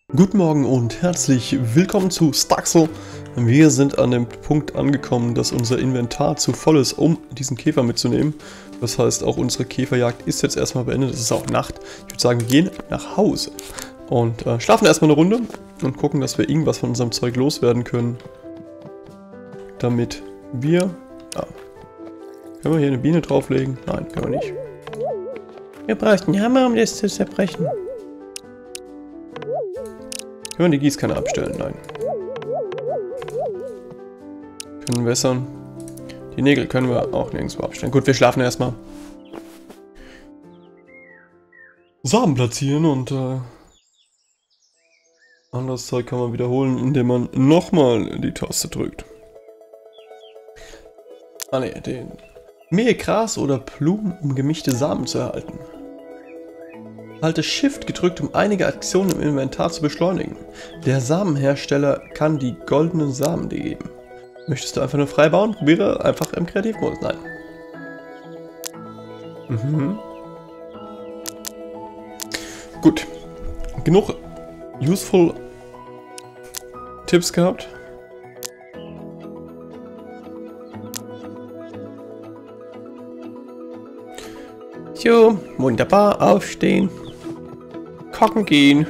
Guten Morgen und herzlich willkommen zu Staxel. Wir sind an dem Punkt angekommen, dass unser Inventar zu voll ist, um diesen Käfer mitzunehmen. Das heißt, auch unsere Käferjagd ist jetzt erstmal beendet. Es ist auch Nacht. Ich würde sagen, wir gehen nach Hause und schlafen erstmal eine Runde und gucken, dass wir irgendwas von unserem Zeug loswerden können. Damit wir... können wir hier eine Biene drauflegen? Nein, können wir nicht. Wir brauchen einen Hammer, um das zu zerbrechen. Können wir die Gießkanne abstellen? Nein. Können wässern. Die Nägel können wir auch nirgendwo abstellen. Gut, wir schlafen erstmal. Samen platzieren und anderes Zeug kann man wiederholen, indem man nochmal die Taste drückt. Mähe Gras oder Blumen, um gemischte Samen zu erhalten. Halte Shift gedrückt, um einige Aktionen im Inventar zu beschleunigen. Der Samenhersteller kann die goldenen Samen dir geben. Möchtest du einfach nur frei bauen? Probiere einfach im Kreativmodus. Nein. Gut. Genug useful Tipps gehabt. So, wunderbar. Aufstehen. Kochen gehen.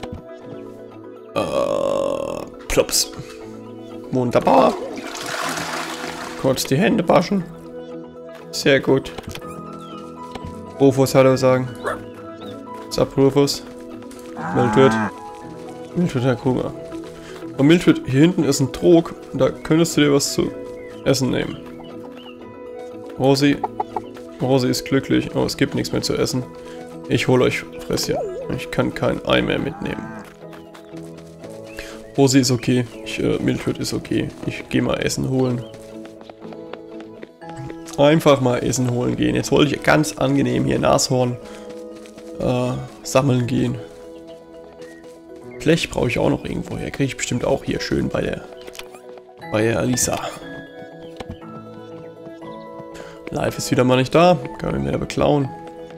Plops. Wunderbar. Kurz die Hände waschen. Sehr gut. Rufus, hallo sagen. What's Rufus? Mildred. Mildred, Herr Kruger. Und Mildred, hier hinten ist ein Trog. Da könntest du dir was zu essen nehmen. Rosi. Rosi ist glücklich. Oh, es gibt nichts mehr zu essen. Ich hole euch Fresschen. Ich kann kein Ei mehr mitnehmen. Rosi ist okay. Mildred ist okay. Ich gehe mal Essen holen. Einfach mal Essen holen gehen. Jetzt wollte ich ganz angenehm hier Nashorn sammeln gehen. Blech brauche ich auch noch irgendwo her. Kriege ich bestimmt auch hier schön bei der Alisa. Live ist wieder mal nicht da. Können wir wieder beklauen.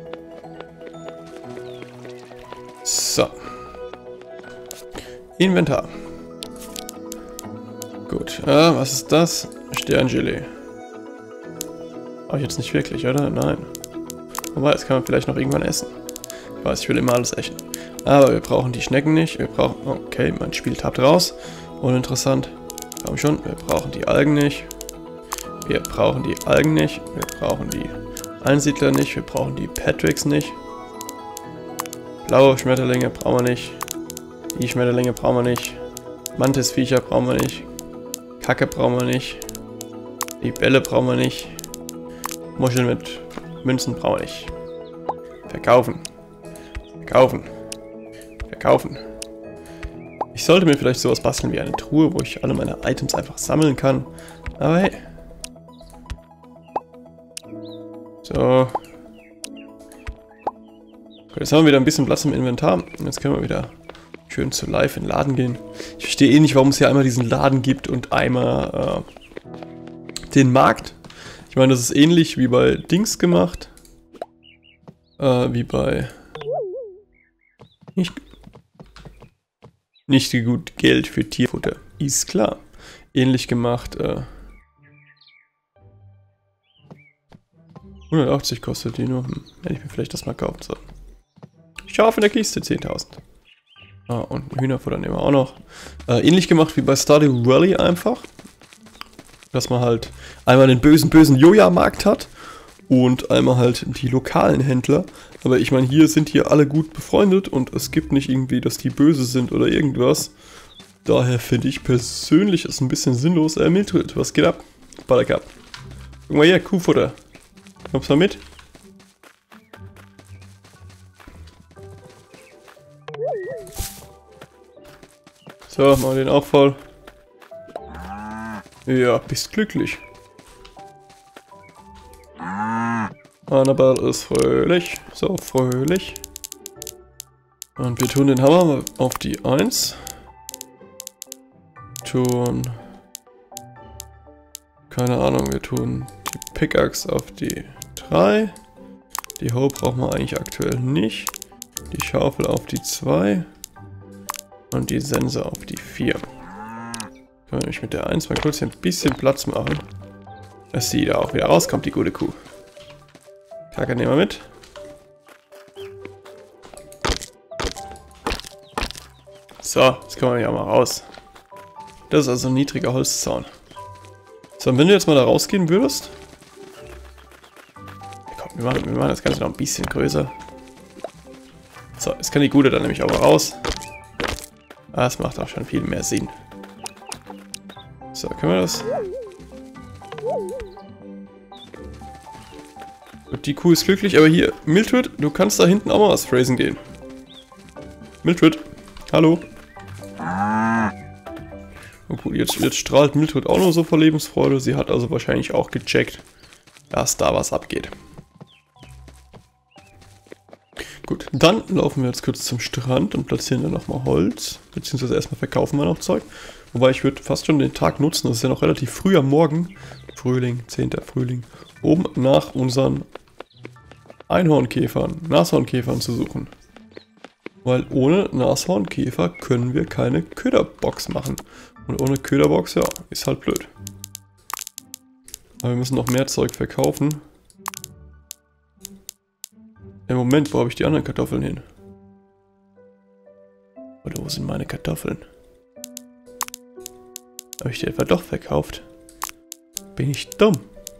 So. Inventar. Gut. Was ist das? Sterngelee. Aber jetzt nicht wirklich, oder? Nein. Aber das kann man vielleicht noch irgendwann essen. Ich weiß, ich will immer alles essen. Aber wir brauchen die Schnecken nicht. Wir brauchen... Okay, mein Spiel tappt raus. Uninteressant. Komm schon. Wir brauchen die Algen nicht. Wir brauchen die Algen nicht. Wir brauchen die Einsiedler nicht. Wir brauchen die Patricks nicht. Blaue Schmetterlinge brauchen wir nicht. Die Schmetterlinge brauchen wir nicht. Mantisviecher brauchen wir nicht. Kacke brauchen wir nicht. Die Bälle brauchen wir nicht. Muscheln mit Münzen brauchen wir nicht. Verkaufen. Verkaufen. Verkaufen. Ich sollte mir vielleicht sowas basteln wie eine Truhe, wo ich alle meine Items einfach sammeln kann. Aber hey. So. Gut, jetzt haben wir wieder ein bisschen Platz im Inventar. Und jetzt können wir wieder schön zu live in den Laden gehen. Ich verstehe eh nicht, warum es hier einmal diesen Laden gibt und einmal den Markt. Ich meine, das ist ähnlich wie bei Dings gemacht. Wie bei... Nicht gut Geld für Tierfutter. Ist klar. Ähnlich gemacht. 180 kostet die nur. Hätte ich mir vielleicht das mal kaufen sollen. Schaf in der Kiste 10.000. Und Hühnerfutter nehmen wir auch noch. Ähnlich gemacht wie bei Stardew Valley einfach. Dass man halt einmal den bösen Joja-Markt hat und einmal halt die lokalen Händler. Aber ich meine, hier sind hier alle gut befreundet und es gibt nicht irgendwie, dass die böse sind oder irgendwas. Daher finde ich persönlich es ein bisschen sinnlos. Mildred, was geht ab? Buttercup. Guck mal hier, Kuhfutter. Kommst du mal mit? So, machen wir den auch voll. Ja, bist glücklich. Annabelle ist fröhlich. So, fröhlich. Und wir tun den Hammer auf die 1. Tun... Keine Ahnung, wir tun die Pickaxe auf die 3. Die Hoe brauchen wir eigentlich aktuell nicht. Die Schaufel auf die 2. Und die Sense auf die 4. Können wir nämlich mit der 1 mal kurz hier ein bisschen Platz machen. Dass sie da auch wieder rauskommt, die gute Kuh. Kacke nehmen wir mit. So, jetzt kommen wir ja mal raus. Das ist also ein niedriger Holzzaun. So, und wenn du jetzt mal da rausgehen würdest. Komm, wir machen das Ganze noch ein bisschen größer. So, jetzt kann die Gute dann nämlich auch mal raus. Das macht auch schon viel mehr Sinn. So, können wir das? Und die Kuh ist glücklich, aber hier, Mildred, du kannst da hinten auch mal was phrasen gehen. Mildred, hallo. Und gut, jetzt strahlt Mildred auch noch so vor Lebensfreude. Sie hat also wahrscheinlich auch gecheckt, dass da was abgeht. Gut, dann laufen wir jetzt kurz zum Strand und platzieren dann nochmal Holz. Beziehungsweise erstmal verkaufen wir noch Zeug. Wobei ich würde fast schon den Tag nutzen, das ist ja noch relativ früh am Morgen. Frühling, 10. Frühling. Um nach unseren Einhornkäfern, Nashornkäfern zu suchen. Weil ohne Nashornkäfer können wir keine Köderbox machen. Und ohne Köderbox, ja, ist halt blöd. Aber wir müssen noch mehr Zeug verkaufen. Im Moment, wo habe ich die anderen Kartoffeln hin? Oder wo sind meine Kartoffeln? Habe ich die etwa doch verkauft? Bin ich dumm?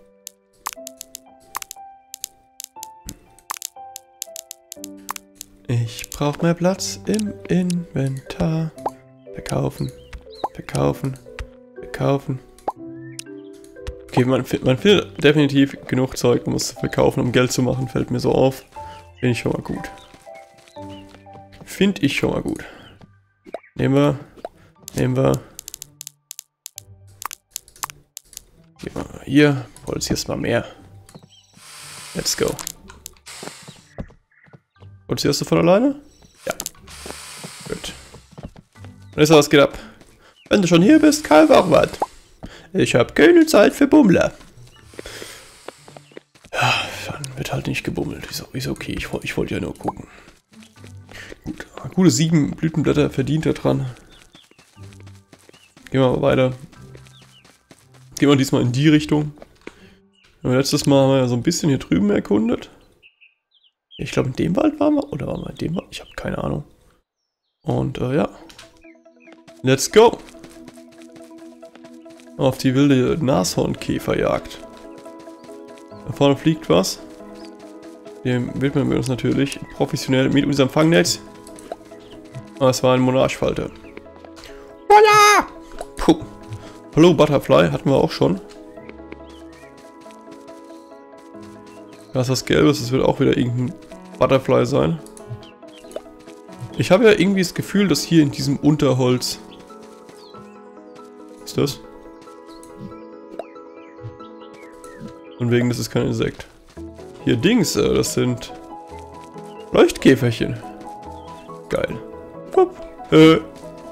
Ich brauche mehr Platz im Inventar. Verkaufen, verkaufen, verkaufen. Okay, man findet definitiv genug Zeug, um es zu verkaufen, um Geld zu machen, fällt mir so auf. Finde ich schon mal gut. Finde ich schon mal gut. Nehmen wir. Gehen wir mal hier. Holz hier ist mal mehr. Let's go. Produzierst du von alleine? Ja. Gut. Vanessa, was geht ab? Wenn du schon hier bist, kauf auch was. Ich habe keine Zeit für Bummler. Ja, dann wird halt nicht gebummelt. Ist okay, ich wollte ja nur gucken. Gut, gute 7 Blütenblätter verdient er dran. Gehen wir mal weiter. Gehen wir diesmal in die Richtung. Letztes Mal haben wir ja so ein bisschen hier drüben erkundet. Ich glaube in dem Wald waren wir. Oder waren wir in dem Wald? Ich habe keine Ahnung. Und ja. Let's go! Auf die wilde Nashornkäferjagd. Da vorne fliegt was. Dem widmen wir uns natürlich professionell mit unserem Fangnetz. Es war ein Monarchfalter. Voila! Puh. Hallo Butterfly, hatten wir auch schon. Da ist was Gelbes, das wird auch wieder irgendein Butterfly sein. Ich habe ja irgendwie das Gefühl, dass hier in diesem Unterholz... Was ist das? Und wegen, das ist kein Insekt. Hier Dings, das sind Leuchtkäferchen. Geil. Finde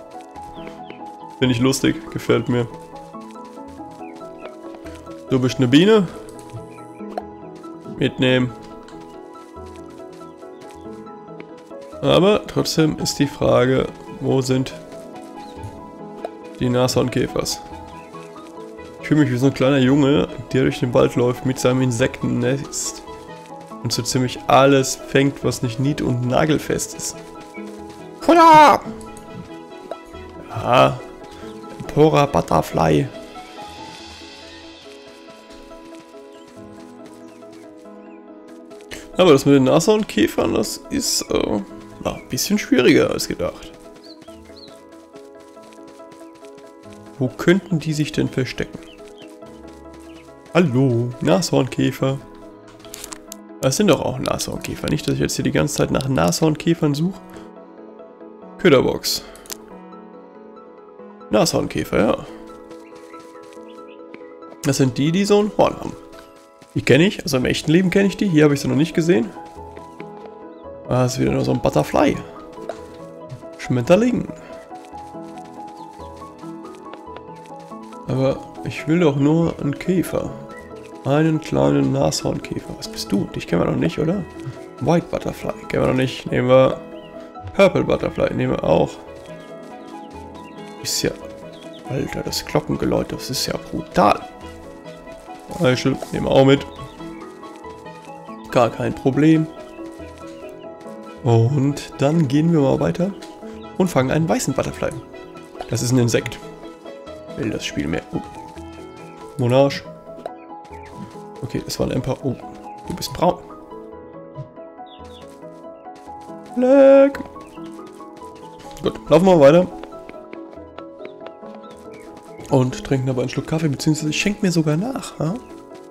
ich lustig, gefällt mir. Du bist eine Biene. Mitnehmen. Aber trotzdem ist die Frage, wo sind die Nashornkäfers? Ich fühle mich wie so ein kleiner Junge, der durch den Wald läuft mit seinem Insektennest und so ziemlich alles fängt, was nicht nied- und nagelfest ist. Feuer! Ja, Empora Butterfly. Aber das mit den Nashornkäfern, das ist ein bisschen schwieriger als gedacht. Wo könnten die sich denn verstecken? Hallo, Nashornkäfer. Das sind doch auch Nashornkäfer. Nicht, dass ich jetzt hier die ganze Zeit nach Nashornkäfern suche. Köderbox. Nashornkäfer, ja. Das sind die, die so ein Horn haben. Die kenne ich, also im echten Leben kenne ich die. Hier habe ich sie noch nicht gesehen. Ah, das ist wieder nur so ein Butterfly. Schmetterling. Aber ich will doch nur einen Käfer. Einen kleinen Nashornkäfer. Was bist du? Dich kennen wir noch nicht, oder? White Butterfly. Kennen wir noch nicht. Nehmen wir Purple Butterfly. Nehmen wir auch. ist ja... Alter, das Glockengeläut, das ist ja brutal. Eichel, nehmen wir auch mit. Gar kein Problem. Und dann gehen wir mal weiter und fangen einen weißen Butterfly. Das ist ein Insekt. Will das Spiel mehr. Oh. Monarch. Okay, das war ein Emperor. Oh, du bist braun. Leck. Gut, laufen wir weiter. Und trinken dabei einen Schluck Kaffee, beziehungsweise ich schenke mir sogar nach. Ha?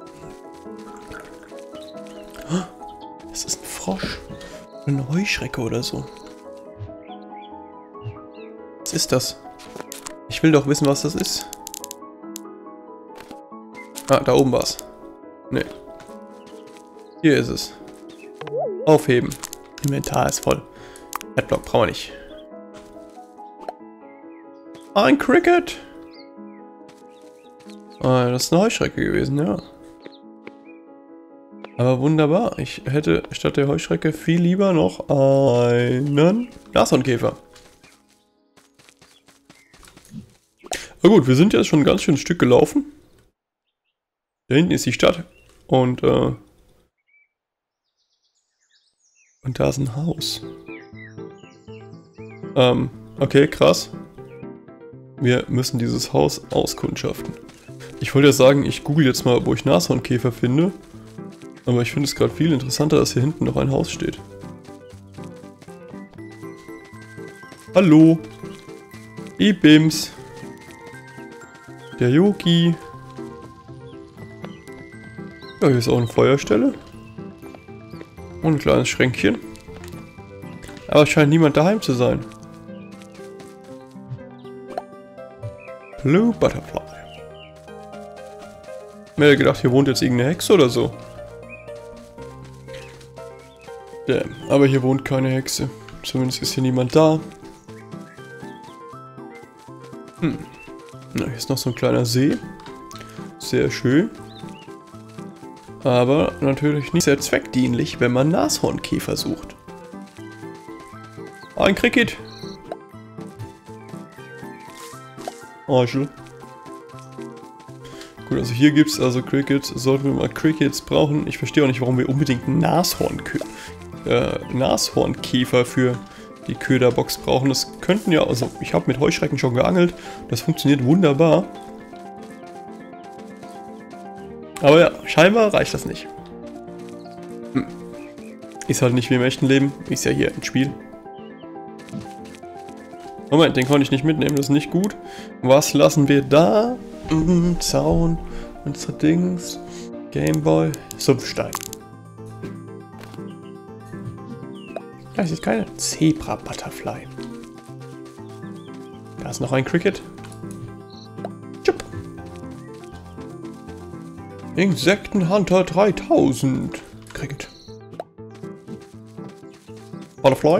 Das ist ein Frosch. Eine Heuschrecke oder so. Was ist das? Ich will doch wissen, was das ist. Ah, da oben war's. Nee. Hier ist es. Aufheben. Inventar ist voll. Adblock brauchen wir nicht. Ein Cricket! Ah, das ist eine Heuschrecke gewesen, ja. Aber wunderbar. Ich hätte statt der Heuschrecke viel lieber noch einen Nashornkäfer. Na gut, wir sind jetzt schon ein ganz schönes Stück gelaufen. Da hinten ist die Stadt. Und da ist ein Haus. Okay, krass. Wir müssen dieses Haus auskundschaften. Ich wollte ja sagen, ich google jetzt mal, wo ich Nashornkäfer finde. Aber ich finde es gerade viel interessanter, dass hier hinten noch ein Haus steht. Hallo. Ibims. Der Yogi. Ja, hier ist auch eine Feuerstelle. Und ein kleines Schränkchen. Aber es scheint niemand daheim zu sein. Blue Butterfly. Ich hätte gedacht, hier wohnt jetzt irgendeine Hexe oder so. Damn, aber hier wohnt keine Hexe. Zumindest ist hier niemand da. Na, hier ist noch so ein kleiner See. Sehr schön. Aber natürlich nicht sehr zweckdienlich, wenn man Nashornkäfer sucht. Ein Cricket. Eichel. Gut, also hier gibt es also Crickets. Sollten wir mal Crickets brauchen. Ich verstehe auch nicht, warum wir unbedingt einen Nashornkäfer für die Köderbox brauchen. Das könnten ja, also ich habe mit Heuschrecken schon geangelt. Das funktioniert wunderbar. Aber ja, scheinbar reicht das nicht. Ist halt nicht wie im echten Leben. Ist ja hier ein Spiel. Moment, den konnte ich nicht mitnehmen, das ist nicht gut. Was lassen wir da? Zaun, unsere Dings, Gameboy, Sumpfstein. Das ist keine Zebra-Butterfly. Da ist noch ein Cricket. Tschupp. Insektenhunter 3000. Cricket. Butterfly.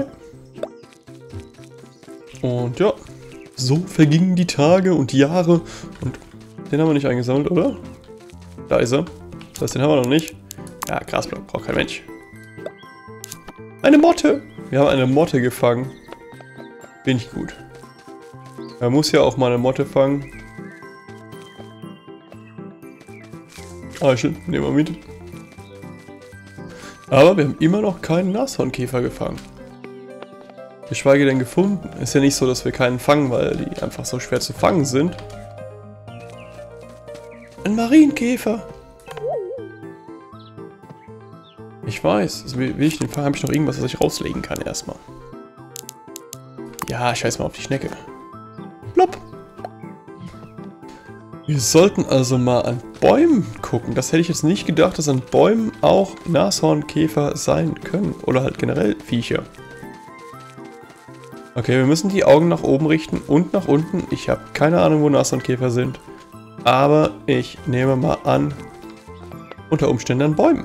Und ja, so vergingen die Tage und die Jahre. Und den haben wir nicht eingesammelt, oder? Da ist er. Das, den haben wir noch nicht. Ja, Grasblock braucht kein Mensch. Eine Motte! Wir haben eine Motte gefangen. Bin ich gut. Man muss ja auch mal eine Motte fangen. Eichel, nehmen wir mit. Aber wir haben immer noch keinen Nashornkäfer gefangen. Geschweige denn gefunden. Ist ja nicht so, dass wir keinen fangen, weil die einfach so schwer zu fangen sind. Ein Marienkäfer. Ich weiß. Also will ich den fangen? Habe ich noch irgendwas, was ich rauslegen kann erstmal? Ja, scheiß mal auf die Schnecke. Plopp. Wir sollten also mal an Bäumen gucken. Das hätte ich jetzt nicht gedacht, dass an Bäumen auch Nashornkäfer sein können. Oder halt generell Viecher. Okay, wir müssen die Augen nach oben richten und nach unten. Ich habe keine Ahnung, wo Nashornkäfer sind. Aber ich nehme mal an, unter Umständen an Bäumen.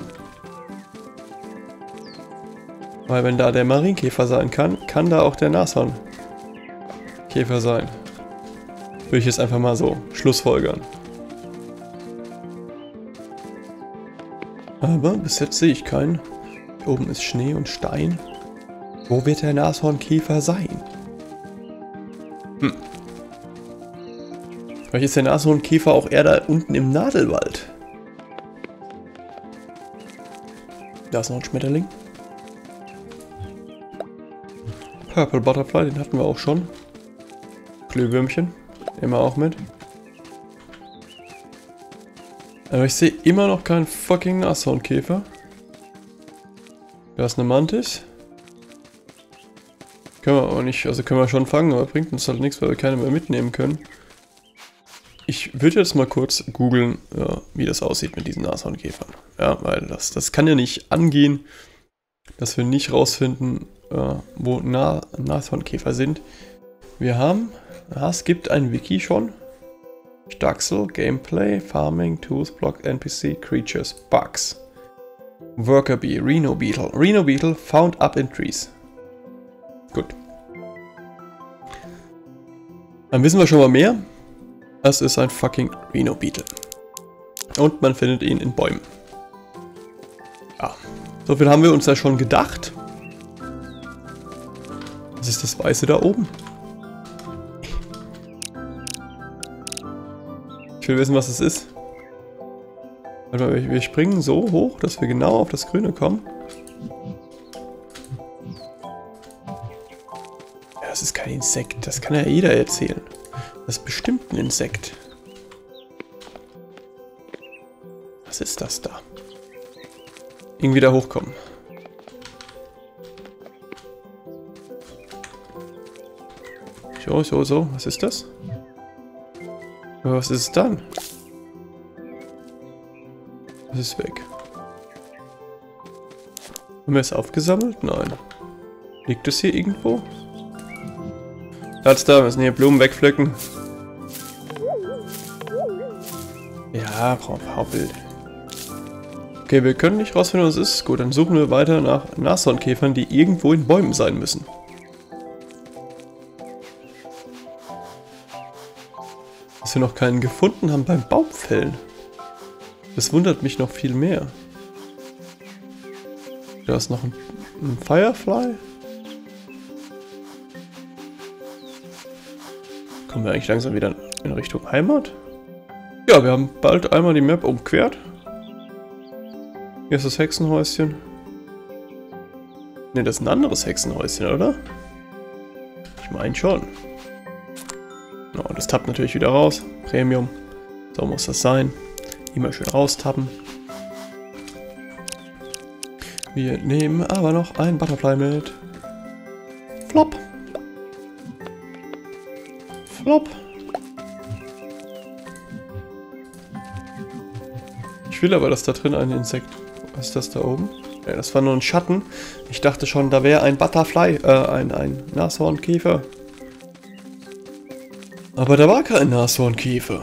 Weil wenn da der Marienkäfer sein kann, kann da auch der Nashornkäfer sein. Würde ich jetzt einfach mal so schlussfolgern. Aber bis jetzt sehe ich keinen. Hier oben ist Schnee und Stein. Wo wird der Nashornkäfer sein? Vielleicht ist der Nashornkäfer auch eher da unten im Nadelwald. Da ist noch ein Schmetterling. Purple Butterfly, den hatten wir auch schon. Glühwürmchen, immer auch mit. Aber ich sehe immer noch keinen fucking Nashornkäfer. Da ist eine Mantis. Können wir aber nicht, also können wir schon fangen, aber bringt uns halt nichts, weil wir keine mehr mitnehmen können. Ich würde jetzt mal kurz googeln, wie das aussieht mit diesen Nashornkäfern. Ja, weil das kann ja nicht angehen, dass wir nicht rausfinden, wo Nashornkäfer sind. Wir haben, es gibt ein Wiki schon. Staxel, Gameplay, Farming, Tools, Block, NPC, Creatures, Bugs. Worker Bee, Rhino Beetle. Rhino Beetle found up in trees. Gut. Dann wissen wir schon mal mehr. Das ist ein fucking Rhino Beetle. Und man findet ihn in Bäumen. Ja. So viel haben wir uns ja schon gedacht. Was ist das Weiße da oben? Ich will wissen, was es ist. Warte mal, wir springen so hoch, dass wir genau auf das Grüne kommen. Ja, das ist kein Insekt. Das kann ja jeder erzählen. Das ist bestimmt ein Insekt. Was ist das da? Irgendwie da hochkommen. So. Was ist das? Aber was ist es dann? Das ist weg. Haben wir es aufgesammelt? Nein. Liegt es hier irgendwo? Platz da, müssen hier Blumen wegpflücken. Ja, Hauptbild. Okay, wir können nicht rausfinden, was es ist. Gut, dann suchen wir weiter nach Nashornkäfern, die irgendwo in Bäumen sein müssen. Dass wir noch keinen gefunden haben beim Baumfällen. Das wundert mich noch viel mehr. Da ist noch ein Firefly. Kommen wir eigentlich langsam wieder in Richtung Heimat? Ja, wir haben bald einmal die Map umquert. Hier ist das Hexenhäuschen. Ne, das ist ein anderes Hexenhäuschen, oder? Ich meine schon. Oh, das tappt natürlich wieder raus. Premium. So muss das sein. Immer schön raustappen. Wir nehmen aber noch ein Butterfly mit. Flop. Flop. Ich will aber, dass da drin ein Insekt... Was ist das da oben? Ja, das war nur ein Schatten. Ich dachte schon, da wäre ein Butterfly, ein Nashornkäfer. Aber da war kein Nashornkäfer.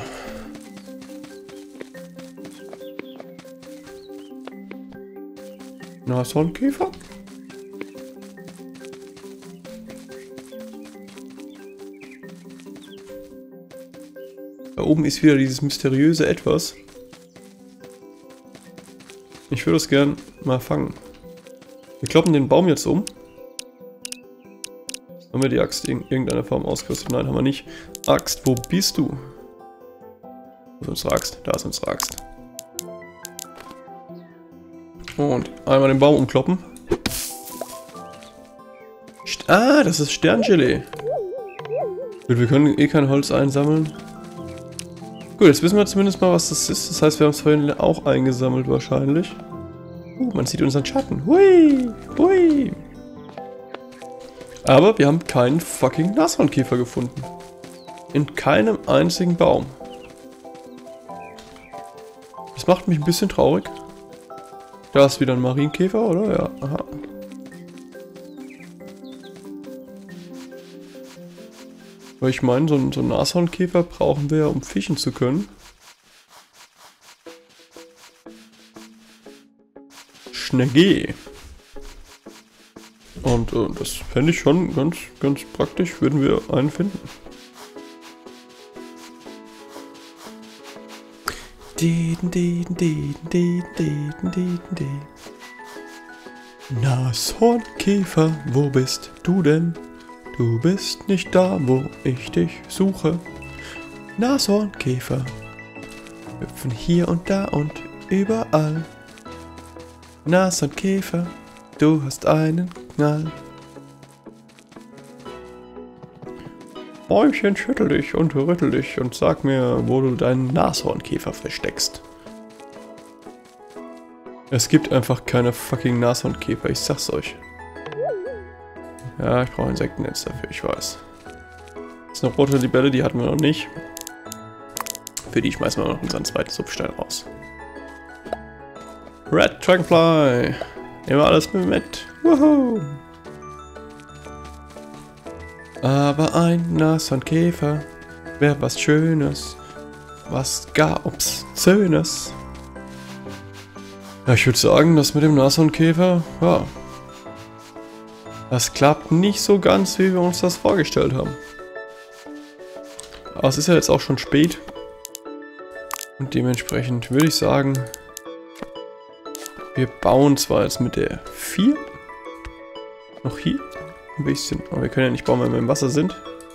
Nashornkäfer? Da oben ist wieder dieses mysteriöse Etwas. Ich würde es gern mal fangen. Wir kloppen den Baum jetzt um. Haben wir die Axt in irgendeiner Form ausgerüstet? Nein, haben wir nicht. Axt, wo bist du? Wo ist unsere Axt? Da ist unsere Axt. Und einmal den Baum umkloppen. Ah, das ist Sterngelee. Gut, wir können eh kein Holz einsammeln. Gut, jetzt wissen wir zumindest mal, was das ist. Das heißt, wir haben es vorhin auch eingesammelt wahrscheinlich. Man sieht unseren Schatten. Hui, hui. Aber wir haben keinen fucking Nashornkäfer gefunden. In keinem einzigen Baum. Das macht mich ein bisschen traurig. Da ist wieder ein Marienkäfer, oder? Ja, aha. Weil ich meine, so einen Nashornkäfer brauchen wir ja, um fischen zu können. Schnegge. Und das fände ich schon ganz praktisch, würden wir einen finden. Nashornkäfer, wo bist du denn? Du bist nicht da, wo ich dich suche. Nashornkäfer hüpfen hier und da und überall. Nashornkäfer, du hast einen Knall. Bäumchen, schüttel dich und rüttel dich und sag mir, wo du deinen Nashornkäfer versteckst. Es gibt einfach keine fucking Nashornkäfer, ich sag's euch. Ja, ich brauche Insektennetz dafür, ich weiß. Das ist eine rote Libelle, die hatten wir noch nicht. Für die schmeißen wir noch unseren zweiten Substein raus. Red Dragonfly! Nehmen wir alles mit. Woohoo! Aber ein Nashornkäfer wäre was Schönes, was gar Obszönes. Ja, ich würde sagen, das mit dem Nashornkäfer, ja, das klappt nicht so ganz, wie wir uns das vorgestellt haben. Aber es ist ja jetzt auch schon spät. Und dementsprechend würde ich sagen, wir bauen zwar jetzt mit der 4 noch hier ein bisschen, aber wir können ja nicht bauen, wenn wir im Wasser sind.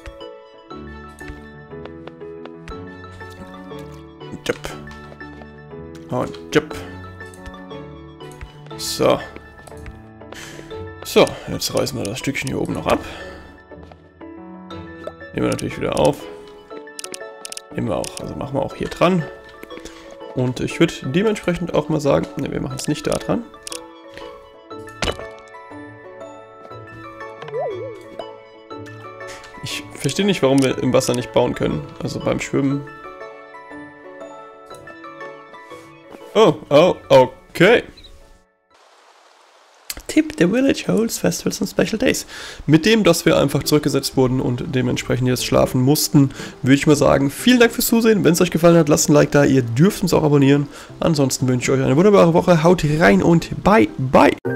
Jupp. Und jupp. So. So, jetzt reißen wir das Stückchen hier oben noch ab. Nehmen wir natürlich wieder auf. Nehmen wir auch, also machen wir auch hier dran. Und ich würde dementsprechend auch mal sagen, ne, wir machen es nicht da dran. Ich verstehe nicht, warum wir im Wasser nicht bauen können. Also beim Schwimmen. Oh, okay. Tipp, the village holds festivals and special days. Mit dem, dass wir einfach zurückgesetzt wurden und dementsprechend jetzt schlafen mussten, würde ich mal sagen, vielen Dank fürs Zusehen. Wenn es euch gefallen hat, lasst ein Like da. Ihr dürft uns auch abonnieren. Ansonsten wünsche ich euch eine wunderbare Woche. Haut rein und bye, bye.